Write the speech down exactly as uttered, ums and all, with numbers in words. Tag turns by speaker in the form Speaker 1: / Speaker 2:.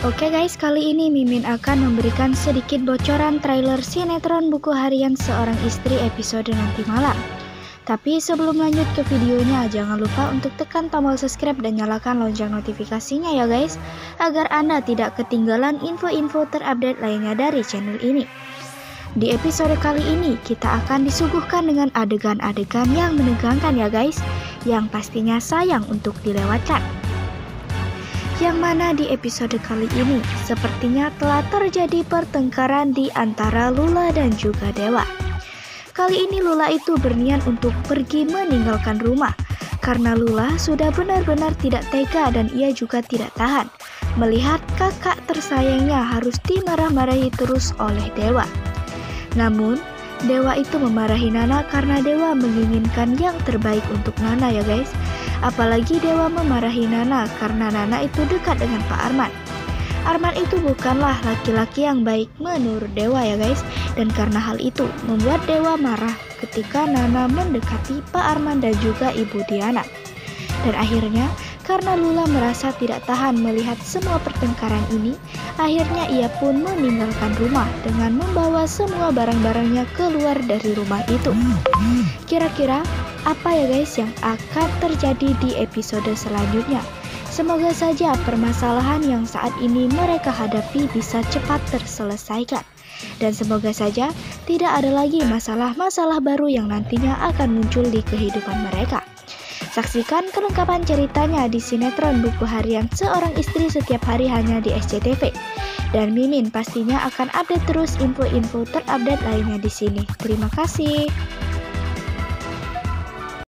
Speaker 1: Oke guys, kali ini Mimin akan memberikan sedikit bocoran trailer sinetron Buku Harian Seorang Istri episode nanti malam. Tapi sebelum lanjut ke videonya, jangan lupa untuk tekan tombol subscribe dan nyalakan lonceng notifikasinya ya guys, agar Anda tidak ketinggalan info-info terupdate lainnya dari channel ini. Di episode kali ini, kita akan disuguhkan dengan adegan-adegan yang menegangkan ya guys, yang pastinya sayang untuk dilewatkan. Yang mana di episode kali ini sepertinya telah terjadi pertengkaran di antara Lula dan juga Dewa. Kali ini Lula itu berniat untuk pergi meninggalkan rumah karena Lula sudah benar-benar tidak tega dan ia juga tidak tahan melihat kakak tersayangnya harus dimarah-marahi terus oleh Dewa. Namun Dewa itu memarahi Nana karena Dewa menginginkan yang terbaik untuk Nana ya guys. Apalagi Dewa memarahi Nana karena Nana itu dekat dengan Pak Arman. Arman itu bukanlah laki-laki yang baik menurut Dewa ya guys. Dan karena hal itu membuat Dewa marah ketika Nana mendekati Pak Arman dan juga Ibu Diana. Dan akhirnya karena Lula merasa tidak tahan melihat semua pertengkaran ini, akhirnya ia pun meninggalkan rumah dengan membawa semua barang-barangnya keluar dari rumah itu. Kira-kira apa ya guys yang akan terjadi di episode selanjutnya? Semoga saja permasalahan yang saat ini mereka hadapi bisa cepat terselesaikan. Dan semoga saja tidak ada lagi masalah-masalah baru yang nantinya akan muncul di kehidupan mereka. Saksikan kelengkapan ceritanya di sinetron Buku Harian Seorang Istri setiap hari hanya di S C T V. Dan Mimin pastinya akan update terus info-info terupdate lainnya di sini. Terima kasih.